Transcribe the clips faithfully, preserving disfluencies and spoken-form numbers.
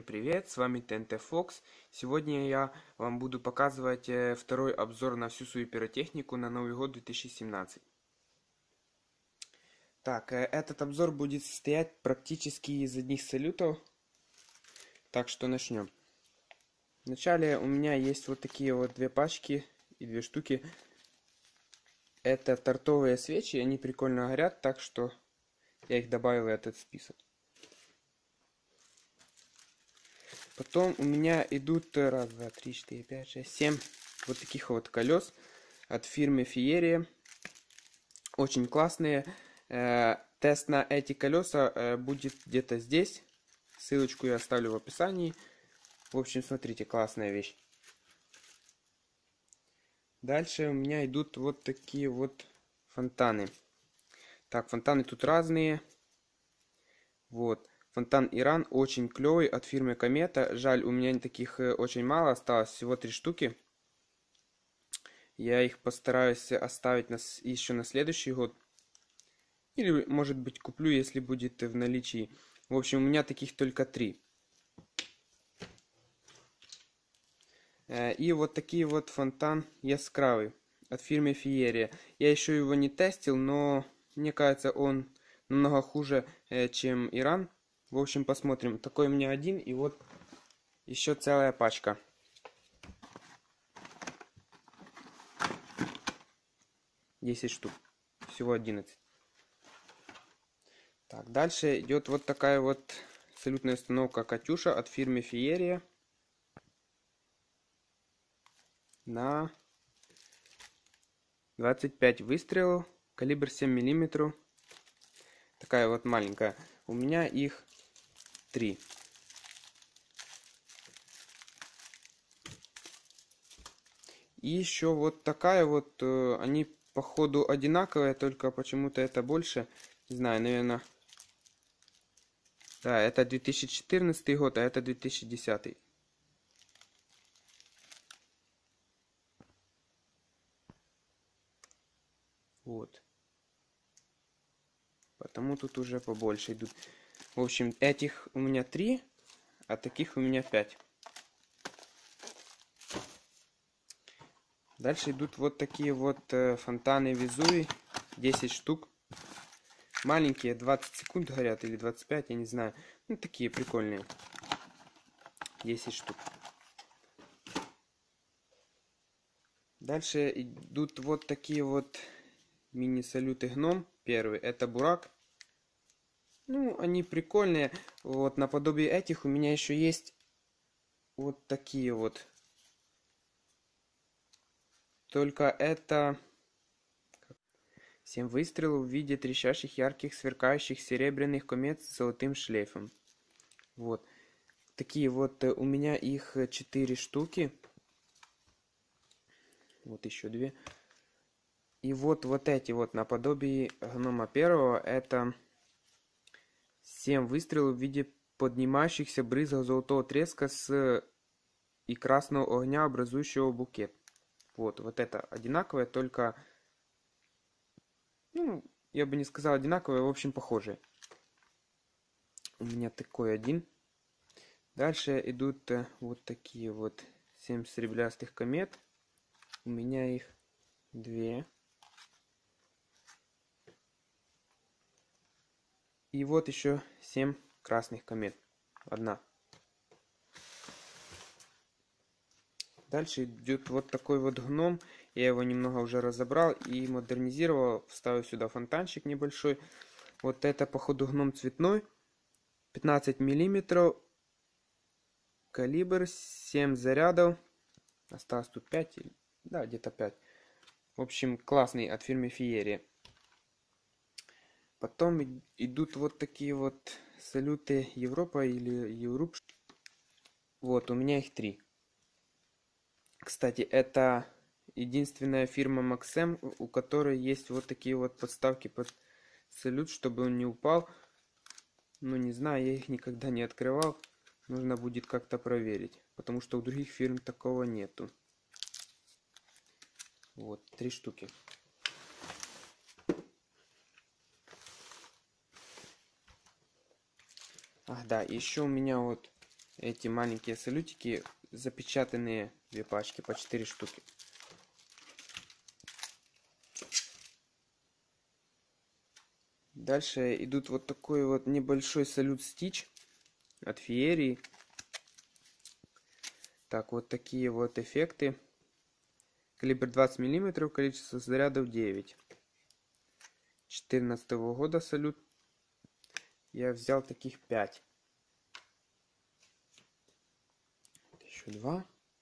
привет, с вами ТНТ Fox. Сегодня я вам буду показывать второй обзор на всю свою пиротехнику на Новый год две тысячи семнадцать. Так, этот обзор будет состоять практически из одних салютов. Так что начнем. Вначале у меня есть вот такие вот две пачки и две штуки. Это тортовые свечи, они прикольно горят, так что я их добавил в этот список. Потом у меня идут раз, два, три, четыре, пять, шесть, семь вот таких вот колес от фирмы Фиерия. Очень классные. Тест на эти колеса будет где-то здесь. Ссылочку я оставлю в описании. В общем, смотрите, классная вещь. Дальше у меня идут вот такие вот фонтаны. Так, фонтаны тут разные. Вот. Фонтан Иран очень клевый от фирмы Комета. Жаль, у меня таких очень мало осталось, всего три штуки. Я их постараюсь оставить на, еще на следующий год. Или, может быть, куплю, если будет в наличии. В общем, у меня таких только три. И вот такие вот фонтан яскравый от фирмы Фиерия. Я еще его не тестил, но мне кажется, он намного хуже, чем Иран. В общем, посмотрим. Такой у меня один, и вот еще целая пачка. десять штук. Всего одиннадцать. Так, дальше идет вот такая вот салютная установка Катюша от фирмы Фиерия. На двадцать пять выстрелов. Калибр семь миллиметров. Такая вот маленькая. У меня их три. И еще вот такая вот, э, они походу одинаковые, только почему-то это больше. Не знаю, наверное. Да, это две тысячи четырнадцатый год, а это две тысячи десятый. Вот. Потому тут уже побольше идут. В общем, этих у меня три, а таких у меня пять. Дальше идут вот такие вот фонтаны Везувий. десять штук. Маленькие, двадцать секунд горят или двадцать пять, я не знаю. Ну, такие прикольные. десять штук. Дальше идут вот такие вот мини-салюты Гном. Первый, это Бурак. Ну, они прикольные. Вот, наподобие этих у меня еще есть вот такие вот. Только это семь выстрелов в виде трещащих, ярких, сверкающих серебряных комет с золотым шлейфом. Вот. Такие вот у меня их четыре штуки. Вот еще две. И вот, вот эти вот наподобие Гнома первого. Это семь выстрелов в виде поднимающихся брызг золотого треска с и красного огня, образующего букет. Вот, вот это одинаковое, только, ну, я бы не сказал одинаковое, в общем, похожие. У меня такой один. Дальше идут вот такие вот семь серебрястых комет. У меня их две. И вот еще семь красных комет. Одна. Дальше идет вот такой вот гном. Я его немного уже разобрал и модернизировал. Вставил сюда фонтанчик небольшой. Вот это, походу, гном цветной. пятнадцать миллиметров. Калибр. семь зарядов. Осталось тут пять. Да, где-то пять. В общем, классный от фирмы Фиерия. Потом идут вот такие вот салюты Европа или Европ. Вот, у меня их три. Кстати, это единственная фирма Максем, у которой есть вот такие вот подставки под салют, чтобы он не упал. Ну, не знаю, я их никогда не открывал. Нужно будет как-то проверить, потому что у других фирм такого нету. Вот, три штуки. Ах, да, еще у меня вот эти маленькие салютики, запечатанные две пачки по четыре штуки. Дальше идут вот такой вот небольшой салют Stitch от Феерии. Так, вот такие вот эффекты. Калибр двадцать миллиметров, количество зарядов девять. две тысячи четырнадцатого года салют. Я взял таких пять. Еще два.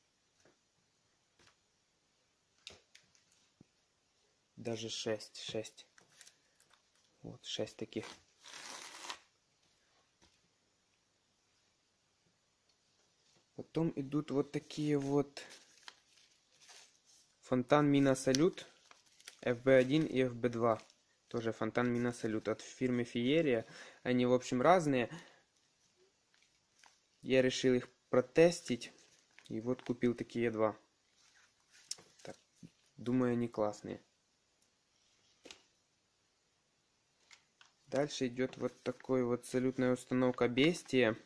Даже шесть. шесть. Вот шесть таких. Потом идут вот такие вот фонтан Мина Салют эф би один и эф би два. Тоже фонтан Мина Салют от фирмы Феерия. Они, в общем, разные. Я решил их протестить. И вот купил такие два. Так, думаю, они классные. Дальше идет вот такой вот салютная установка Бестия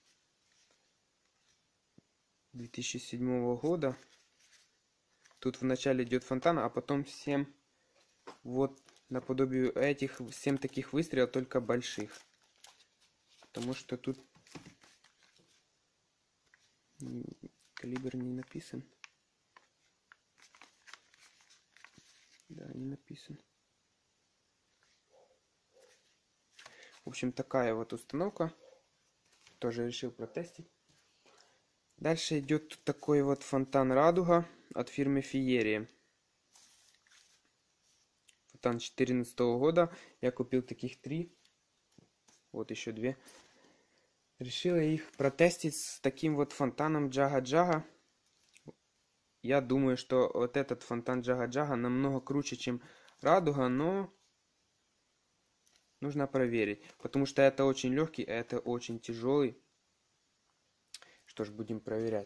две тысячи седьмого года. Тут вначале идет фонтан, а потом семь вот наподобие этих семь таких выстрелов, только больших. Потому что тут калибр не написан. Да, не написан. В общем, такая вот установка. Тоже решил протестить. Дальше идет такой вот фонтан Радуга от фирмы Феерия. Фонтан две тысячи четырнадцатого года. Я купил таких три. Вот еще две. Решил их протестить с таким вот фонтаном Джага-Джага. Я думаю, что вот этот фонтан Джага-Джага намного круче, чем Радуга, но нужно проверить. Потому что это очень легкий, а это очень тяжелый. Что ж, будем проверять.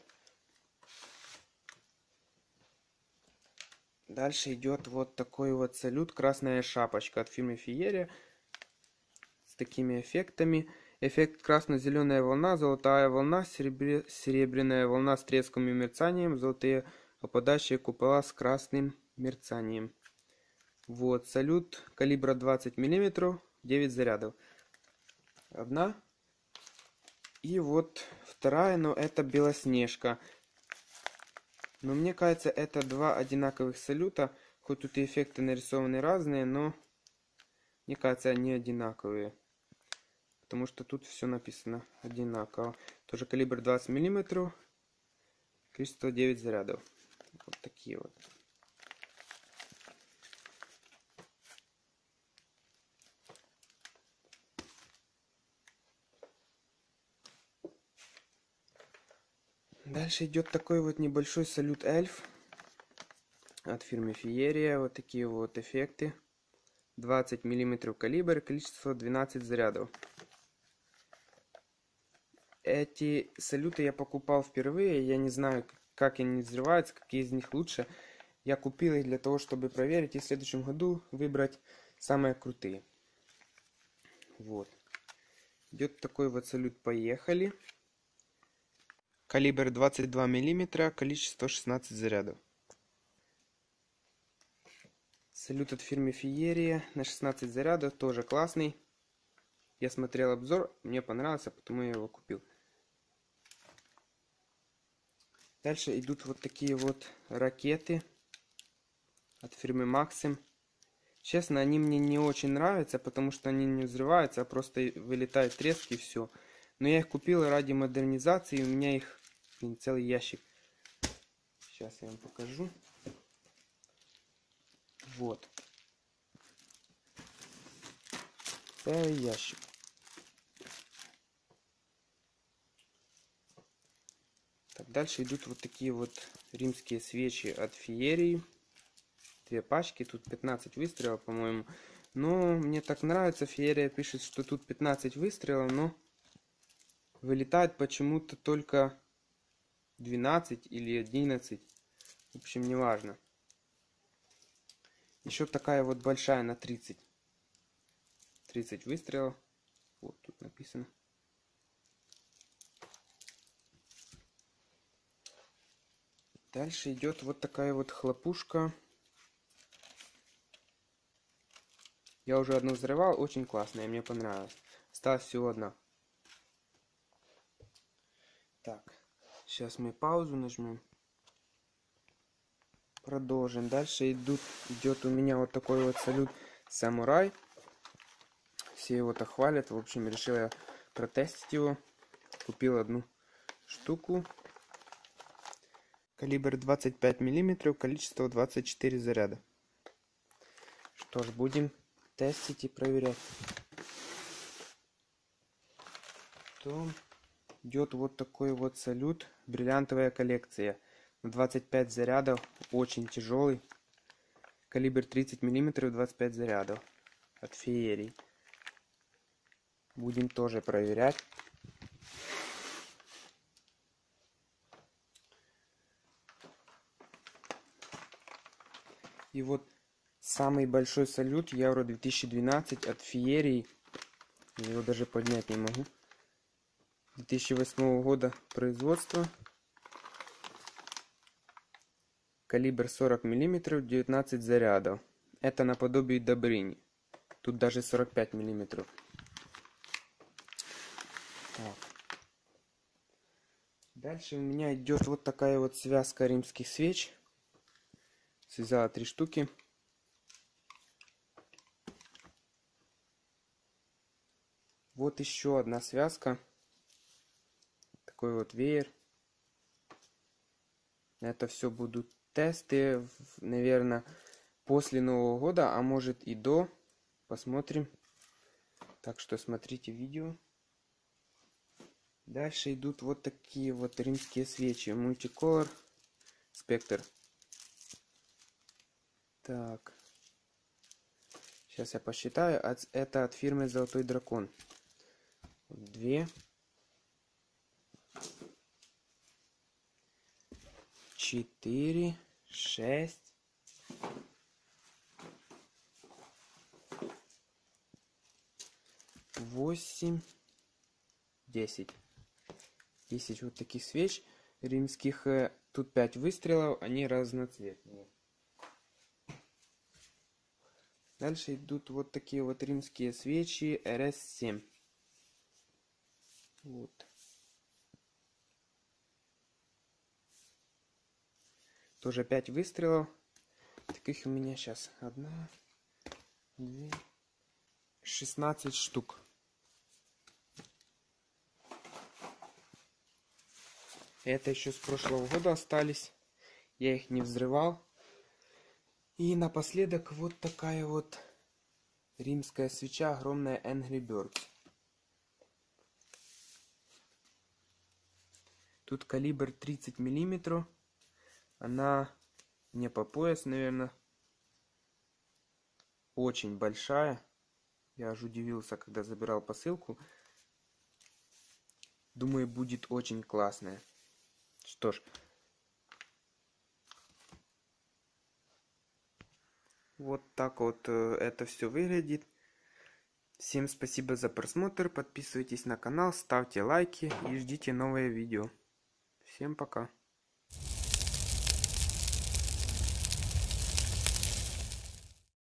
Дальше идет вот такой вот салют. Красная шапочка от фирмы Феерия. С такими эффектами. Эффект красно-зеленая волна, золотая волна, серебр... серебряная волна с треском и мерцанием, золотые опадающие купола с красным мерцанием. Вот, салют калибра двадцать миллиметров, девять зарядов. Одна. И вот вторая, но это Белоснежка. Но мне кажется, это два одинаковых салюта. Хоть тут и эффекты нарисованы разные, но мне кажется, они одинаковые. Потому что тут все написано одинаково. Тоже калибр двадцать миллиметров. Количество девять зарядов. Вот такие вот. Дальше идет такой вот небольшой салют Эльф от фирмы Феерия. Вот такие вот эффекты. двадцать миллиметров калибр, количество двенадцать зарядов. Эти салюты я покупал впервые. Я не знаю, как они взрываются, какие из них лучше. Я купил их для того, чтобы проверить и в следующем году выбрать самые крутые. Вот. Идет такой вот салют «Поехали». Калибр двадцать два миллиметра, количество шестнадцать зарядов. Салют от фирмы Феерия на шестнадцать зарядов, тоже классный. Я смотрел обзор, мне понравился, потому я его купил. Дальше идут вот такие вот ракеты от фирмы Maxim. Честно, они мне не очень нравятся, потому что они не взрываются, а просто вылетают трески и все. Но я их купил ради модернизации, у меня их, блин, целый ящик. Сейчас я вам покажу. Вот. Целый ящик. Так, дальше идут вот такие вот римские свечи от Феерии. Две пачки, тут пятнадцать выстрелов, по-моему. Но мне так нравится, Феерия пишет, что тут пятнадцать выстрелов, но вылетает почему-то только двенадцать или одиннадцать. В общем, неважно. Еще такая вот большая на тридцать. тридцать выстрелов. Вот тут написано. Дальше идет вот такая вот хлопушка. Я уже одну взрывал, очень классная, мне понравилась. Осталась всего одна. Так, сейчас мы паузу нажмем. Продолжим. Дальше идут, идет у меня вот такой вот салют самурай. Все его так хвалят. В общем, решил я протестить его. Купил одну штуку. Калибр двадцать пять миллиметров, количество двадцать четыре заряда. Что ж, будем тестить и проверять. То идет вот такой вот салют. Бриллиантовая коллекция. двадцать пять зарядов. Очень тяжелый. Калибр тридцать миллиметров, двадцать пять зарядов. От феерии. Будем тоже проверять. И вот самый большой салют Евро две тысячи двенадцать от феерии. Я его даже поднять не могу. две тысячи восьмого года производства. Калибр сорок миллиметров, девятнадцать зарядов. Это наподобие Добрыни. Тут даже сорок пять миллиметров. Так. Дальше у меня идет вот такая вот связка римских свеч. Связала три штуки. Вот еще одна связка. Такой вот веер. Это все будут тесты, наверное, после Нового года, а может и до. Посмотрим. Так что смотрите видео. Дальше идут вот такие вот римские свечи. Multicolor Spectre. Так. Сейчас я посчитаю. Это от фирмы Золотой Дракон. Две. Четыре. Шесть. Восемь. Десять. Десять вот таких свеч римских. Тут пять выстрелов. Они разноцветные. Дальше идут вот такие вот римские свечи эр эс семь. Вот. Тоже пять выстрелов. Таких у меня сейчас одна, две, шестнадцать штук. Это еще с прошлого года остались. Я их не взрывал. И напоследок вот такая вот римская свеча, огромная Angry Birds. Тут калибр тридцать миллиметров. Она не по пояс, наверное. Очень большая. Я аж удивился, когда забирал посылку. Думаю, будет очень классная. Что ж. Вот так вот это все выглядит. Всем спасибо за просмотр. Подписывайтесь на канал, ставьте лайки и ждите новые видео. Всем пока.